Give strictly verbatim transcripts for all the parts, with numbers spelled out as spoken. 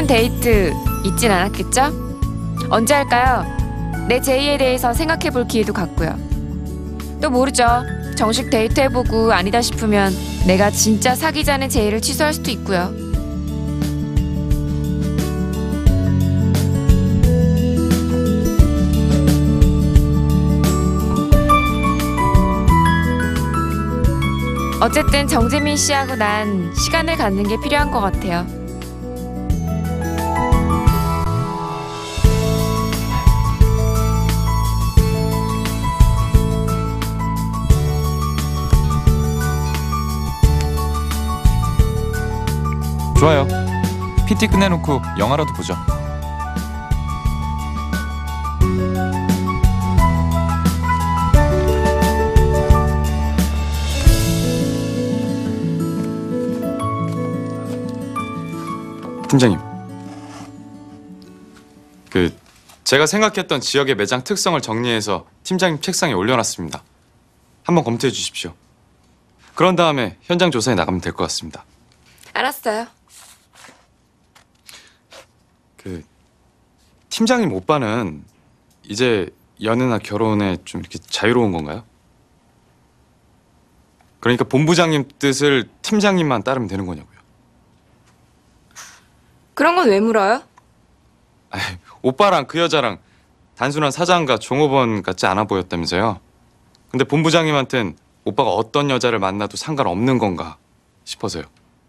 슬픈 데이트 있진 않았겠죠? 언제 할까요? 내 제이에 대해서 생각해볼 기회도 갖고요. 또 모르죠. 정식 데이트 해보고 아니다 싶으면 내가 진짜 사귀자는 제의를 취소할 수도 있고요. 어쨌든 정재민 씨하고 난 시간을 갖는 게 필요한 것 같아요. 좋아요. 피티 끝내놓고 영화라도 보죠. 팀장님, 그 제가 생각했던 지역의 매장 특성을 정리해서 팀장님 책상에 올려놨습니다. 한번 검토해 주십시오. 그런 다음에 현장 조사에 나가면 될 것 같습니다. 알았어요. 그 팀장님 오빠는 이제 연애나 결혼에 좀 이렇게 자유로운 건가요? 그러니까 본부장님 뜻을 팀장님만 따르면 되는 거냐고요? 그런 건 왜 물어요? 아이, 오빠랑 그 여자랑 단순한 사장과 종업원 같지 않아 보였다면서요? 근데 본부장님한텐 오빠가 어떤 여자를 만나도 상관없는 건가 싶어서요.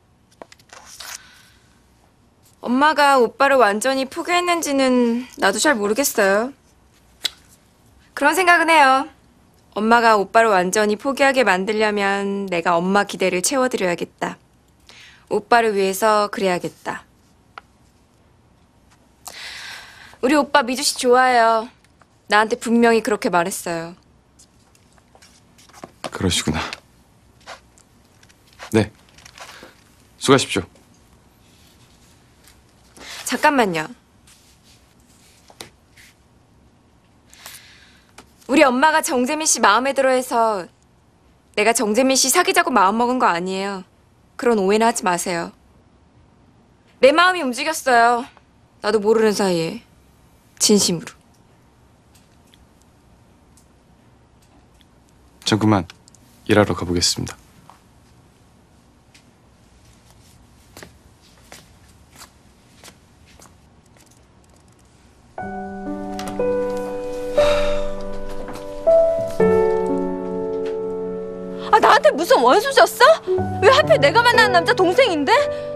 엄마가 오빠를 완전히 포기했는지는 나도 잘 모르겠어요. 그런 생각은 해요. 엄마가 오빠를 완전히 포기하게 만들려면 내가 엄마 기대를 채워드려야겠다. 오빠를 위해서 그래야겠다. 우리 오빠 미주 씨 좋아해요. 나한테 분명히 그렇게 말했어요. 그러시구나. 네, 수고하십시오. 잠깐만요. 우리 엄마가 정재민 씨 마음에 들어해서 내가 정재민 씨 사귀자고 마음먹은 거 아니에요. 그런 오해는 하지 마세요. 내 마음이 움직였어요. 나도 모르는 사이에. 진심으로. 전 그만 일하러 가보겠습니다. 아, 나한테 무슨 원수 졌어? 왜 하필 내가 만나는 남자 동생인데?